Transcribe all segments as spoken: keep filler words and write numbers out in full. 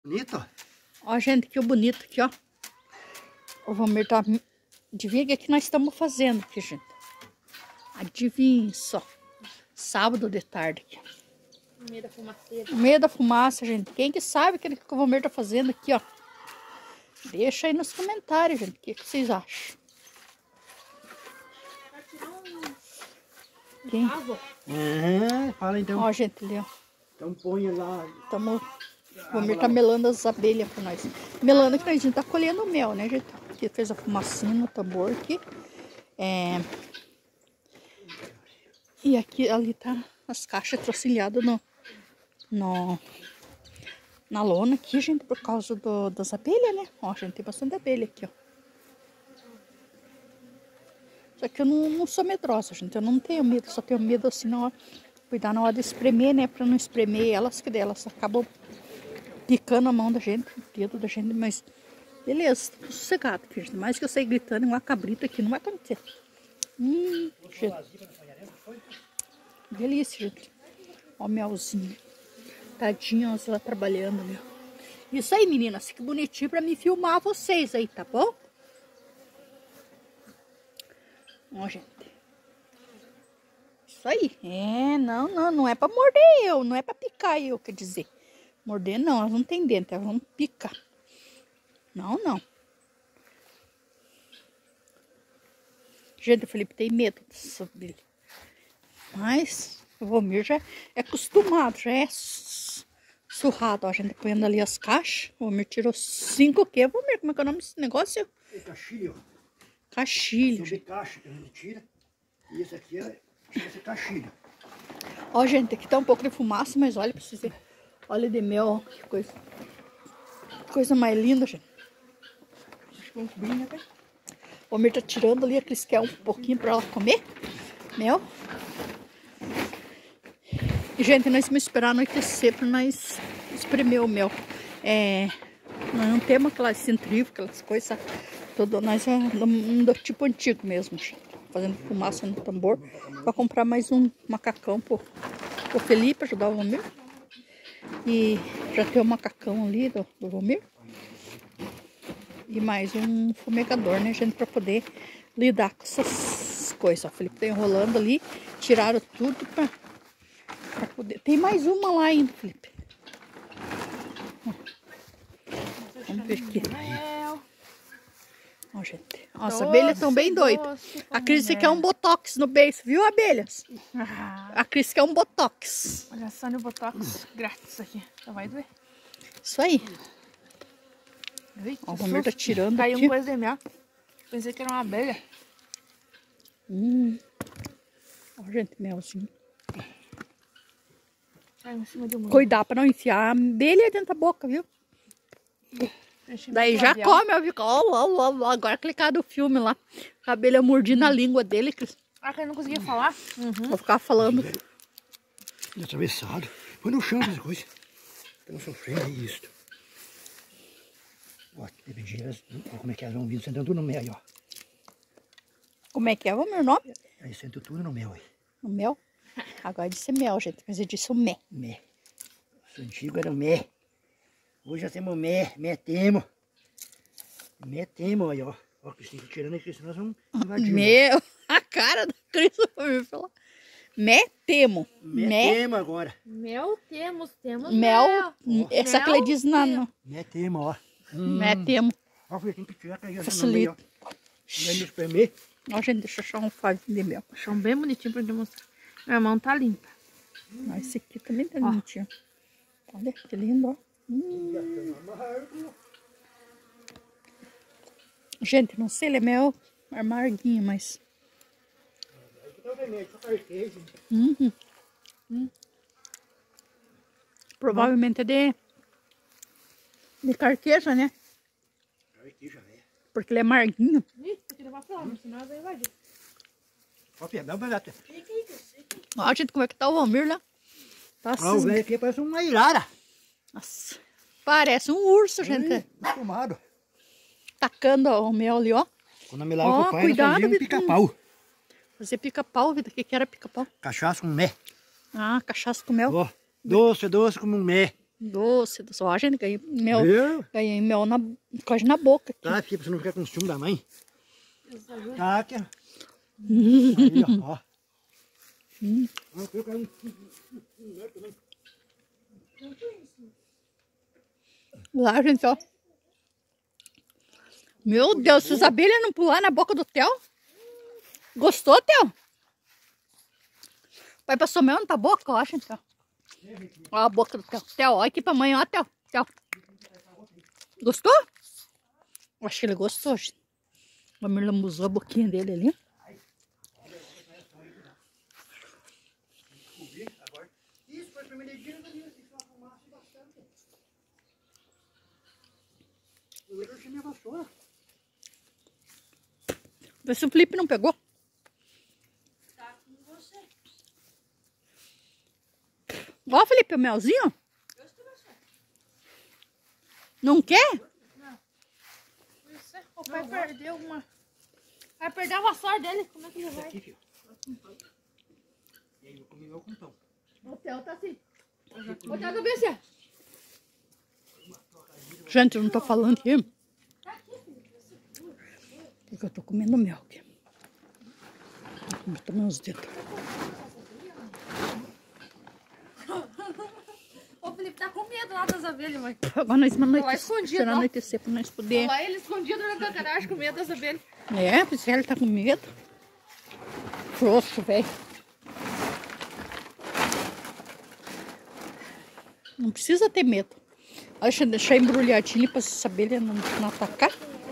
Bonito. Ó, gente, que bonito aqui, ó. O Valmir tá... Adivinha o que, que nós estamos fazendo aqui, gente. Adivinha só. Sábado de tarde aqui. No meio da fumaceira. No meio da fumaça, gente. Quem que sabe o que o Valmir tá fazendo aqui, ó. Deixa aí nos comentários, gente. O que, que vocês acham? Quem? É, fala então. Ó, gente, ali, ó. Então põe lá. Tamo... O Valmir tá melando as abelhas pra nós. Melando que a gente tá colhendo mel, né, gente? Aqui fez a fumacinha no tambor aqui. É... E aqui, ali tá as caixas trocilhadas no, no, na lona aqui, gente, por causa do, das abelhas, né? Ó, gente, tem bastante abelha aqui, ó. Só que eu não, não sou medrosa, gente. Eu não tenho medo, só tenho medo assim, na hora, cuidar na hora de espremer, né? Pra não espremer elas, que elas acabam picando a mão da gente, o dedo da gente, mas beleza, tô sossegado aqui, gente. Mais que eu sair gritando uma cabrita aqui, não vai acontecer. Hum, gente. Delícia, gente. Ó o melzinho. Tadinho, elas lá trabalhando, meu. Isso aí, meninas, fica bonitinho pra me filmar vocês aí, tá bom? Ó, gente. Isso aí. É, não, não, não é pra morder eu, não é pra picar eu, quer dizer. Morder não, elas não tem dente, elas vão picar. Não, não. Gente, o Felipe tem medo dessa abelha. Mas o Valmir já é acostumado, já é surrado. Ó, a gente põendo ali as caixas. O Valmir tirou cinco o quê? Valmir, como é que é o nome desse negócio? É caixilha, ó. Caixilha. Sobre caixa que a gente tira. E esse aqui é, esse é caixilha. Ó, gente, aqui tá um pouco de fumaça, mas olha pra vocês verem. Olha de mel, ó, que coisa. Coisa mais linda, gente. Acho que vamos cobrir, né, pai? O Valmir tá tirando ali, a Cris quer um pouquinho pra ela comer. Mel. E, gente, nós vamos esperar anoitecer pra nós espremer o mel. É, nós não temos aquelas centrífugas, aquelas coisas, todo, nós é um do tipo antigo mesmo, gente. Fazendo fumaça no tambor. Pra comprar mais um macacão pro, pro Felipe, ajudar o Valmir. E já tem o macacão ali do, do Valmir. E mais um fumegador, né, gente, pra poder lidar com essas coisas. O Felipe tá enrolando ali, tiraram tudo pra, pra poder... Tem mais uma lá ainda, Felipe. Vamos ver aqui. Ó, gente. Ó, as abelhas estão bem doidas. A Cris quer um botox no beiço, viu, abelhas? A Cris quer um botox. Olha só no botox grátis aqui. Só vai doer. Isso aí. Ui, Ó, o Valmir tá tirando caiu aqui. um coisa de mel. Pensei que era uma abelha. Hum. Ó, gente, melzinho. Caiu em cima de um Cuidar pra não enfiar a abelha dentro da boca, viu? Daí já come, eu fico, ó, ó, ó, agora clicar do filme lá. A abelha mordindo a língua dele. Ah, que eu não conseguia falar? Uhum. Vou ficar falando. E atravessado. Põe no chão essas coisas. Estamos sofrendo, é isso. Ó, elas, como é que elas vão vindo, sentando tudo no mel aí, ó. Como é que é o meu nome? Aí senta tudo no mel aí. O mel? Agora disse mel, gente, mas eu disse o mé. Mé. O antigo era o mé. Hoje já temos mé, metemos. Metemos aí, ó. Ó, Cristina, tirando aqui, senão nós vamos invadir. Meu, a cara da Cris vai me falar. Metemo. Metemos agora. Mel temos, temos Mel. mel. Essa que ele diz na... no- Metemos, ó. Hum. Metemo. Ó, filho, tem que tirar aí, ó. Facilita. No meio, ó. Vai me espremer. Ó, gente, deixa eu achar um favinho de mel. Achou um bem bonitinho pra demonstrar. Minha mão tá limpa. Ó, esse aqui também tá Ó. bonitinho. Olha que lindo, ó. Hum. Gente, não sei, ele é mel amarguinho, mas... Uhum. Hum. Provavelmente é de... de carqueja, né? Carqueja, velho. Porque ele é amarguinho. Ih, tem que levar pra lá, senão ela vai invadir. Ó, filho, dá uma olhada. Ó, gente, como é que tá o Valmir lá? Tá Ó, o assim. velho aqui parece uma irara. Nossa. Parece um urso, gente. Ih, acostumado. Tacando ó, o mel ali, ó. Quando eu me lavo Ó, com o pai, cuidado, nós fazíamos um Vitor. pica-pau. Fazer pica-pau, vida. O que que era pica-pau? Cachaça com mé. Ah, cachaça com mel. Ó, doce, doce como um mé. Doce, doce. Ó, gente, ganhei mel, Viu? ganhei mel na, quase na boca. Aqui. Tá, filha, pra você não ficar com o ciúme da mãe. Deus ajuda. Tá, aqui, ó. Aí, ó. ó. Hum. Ah, eu quero um- Lá, gente, ó. Meu Deus, se as abelhas não pular na boca do Theo. Gostou, Theo? Vai pra sua mel na tua boca, ó, gente, ó. Ó a boca do Theo. Theo, olha aqui pra mãe, ó, Theo. Theo. Gostou? Acho que ele gostou, gente. A Mirla lambuzou a boquinha dele ali. Isso, foi a primeira dia, mas eu fiz uma fumaça bastante. Eu enchi minha vassoura. Vê se o Felipe não pegou. Tá com você. Ó, Felipe, o melzinho. Não quer? Isso é. O pai perdeu uma. Vai perder a vassoura dele. Como é que ele vai? Aqui, filho. E aí, eu comi meu com pão. O Theo tá assim. Ô, Theo, B C. Gente, eu não tô falando aqui. Porque eu tô comendo mel aqui. Vou tomar uns dedos. O Felipe tá com medo lá das abelhas, mãe. Agora nós vamos Lá anoitecer, escondido, esperar ó. anoitecer pra nós poder. Lá ele escondido dentro da garagem com medo das abelhas. É, por isso que ele tá com medo. Frouxo, velho. Não precisa ter medo. Deixa eu deixar embrulhadinho pra essa abelha não, não atacar.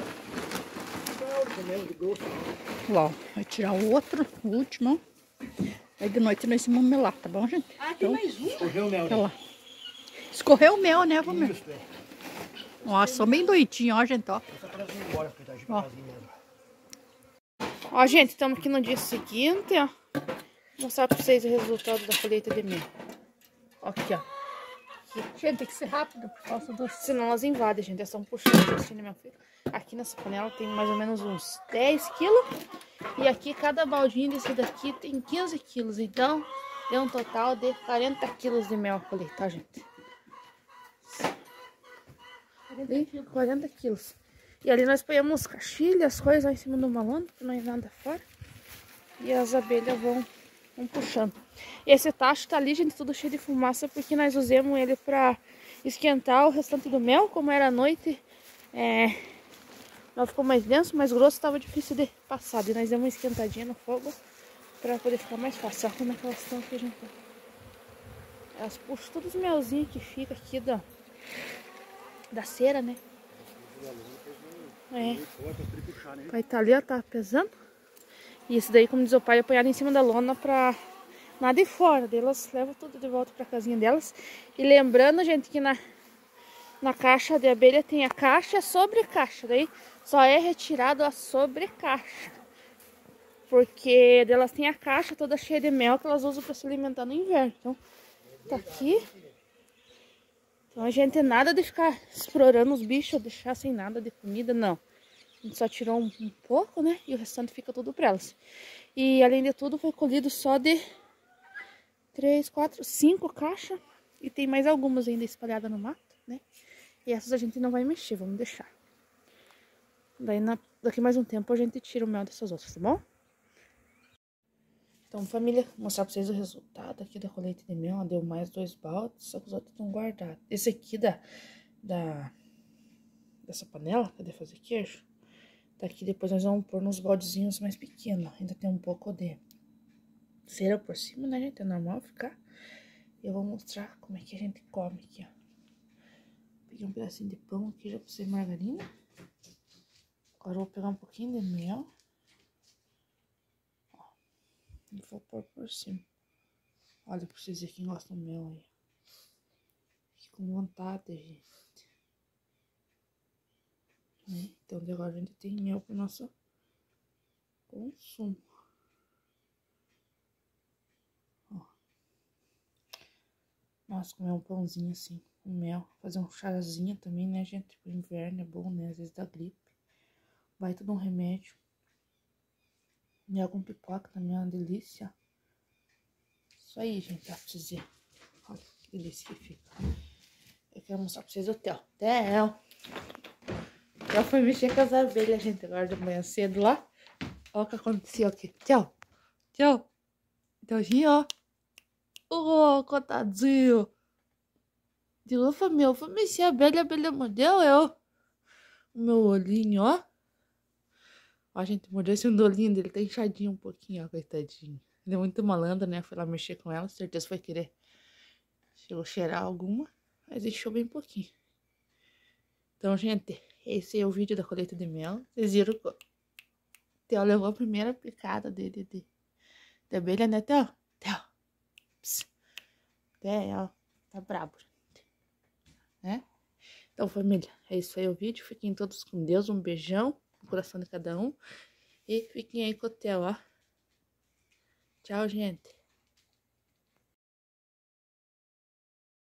Lá, ó. Vai tirar o outro, o último. Aí de noite nós vamos melar, tá bom, gente? Ah, tem Então, mais um? Correu o mel, olha né? lá. Escorreu o mel, né, vamos? Isso, é. Nossa, sou bem doidinho, ó, gente, ó. Só para ir embora, porque tá de Ó. casinha mesmo. Ó, gente, estamos aqui no dia seguinte, ó. Vou mostrar pra vocês o resultado da colheita de mel. Ó, aqui, ó. Gente, tem que ser rápido por causa do... Senão elas invadem, gente. Elas estão puxando assim na minha filha. Aqui nessa panela tem mais ou menos uns dez quilos. E aqui cada baldinho desse daqui tem quinze quilos. Então, deu um total de quarenta quilos de mel a colher, tá, gente? quarenta quilos. E ali nós ponhamos caixilhas, coisas lá em cima do malão, porque não é nada fora. E as abelhas vão, vão puxando. Esse tacho tá ali, gente, tudo cheio de fumaça, porque nós usamos ele pra esquentar o restante do mel. Como era noite, é, não ficou mais denso, mais grosso, tava difícil de passar. E nós demos uma esquentadinha no fogo pra poder ficar mais fácil. Olha como é que elas estão aqui, gente. Elas puxam todos os melzinhos que fica aqui da, da cera, né? É. Vai estar ali, ó, tá pesando. E esse daí, como diz o pai, é apoiado em cima da lona pra nada ir fora. Daí elas levam tudo de volta pra casinha delas. E lembrando, gente, que na, na caixa de abelha tem a caixa e a sobrecaixa. Daí só é retirado a sobrecaixa. Porque delas tem a caixa toda cheia de mel que elas usam pra se alimentar no inverno. Então, tá aqui. Então a gente nada de ficar explorando os bichos, deixar sem nada de comida, não. A gente só tirou um, um pouco, né? E o restante fica tudo pra elas. E além de tudo, foi colhido só de três, quatro, cinco caixas. E tem mais algumas ainda espalhadas no mato, né? E essas a gente não vai mexer, vamos deixar. Daí na, daqui mais um tempo a gente tira o mel dessas outras, tá bom? Então, família, vou mostrar pra vocês o resultado aqui da colheita de mel. Ela deu mais dois baldes, só que os outros estão guardados. Esse aqui da, da dessa panela, cadê fazer queijo? Tá aqui, depois nós vamos pôr nos baldezinhos mais pequenos. Ainda tem um pouco de cera por cima, né, gente? É normal ficar. E eu vou mostrar como é que a gente come aqui, ó. Peguei um pedacinho de pão aqui, já passei margarina. Agora eu vou pegar um pouquinho de mel. E vou pôr por cima. Olha pra vocês verem quem gosta do mel aí. Fique com vontade, gente. Né? Então agora a gente tem mel pro nosso consumo. Ó. Nossa, comer um pãozinho assim, com mel. Fazer um chazinho também, né, gente? Pro inverno é bom, né? Às vezes dá gripe. Vai tudo um remédio. Mel com pipoca também é uma delícia. Isso aí, gente, dá pra dizer. Olha que delícia que fica. Eu quero mostrar pra vocês o Theo. Theo. Theo foi mexer com as abelhas, gente, agora de manhã cedo lá. Olha o que aconteceu aqui. Theo. Theo. Theozinho, ó. Ô, oh, coitadinho. Tirou, família. Eu fui mexer a abelha, a abelha mordeu eu. O meu olhinho, ó. Ó, gente, mordeu esse olhinho dele. Tá inchadinho um pouquinho, ó, coitadinho. Ele é muito malandro, né? Fui lá mexer com ela. Certeza foi querer. Chegou a cheirar alguma. Mas deixou bem pouquinho. Então, gente, esse é o vídeo da colheita de mel. Vocês viram que o Theo levou a primeira picada dele de, de abelha, né, Theo? Theo. Pss. Theo. Tá brabo, gente. Né? Então, família, esse foi o vídeo. Fiquem todos com Deus. Um beijão no coração de cada um. E fiquem aí com o Theo, ó. Tchau, gente.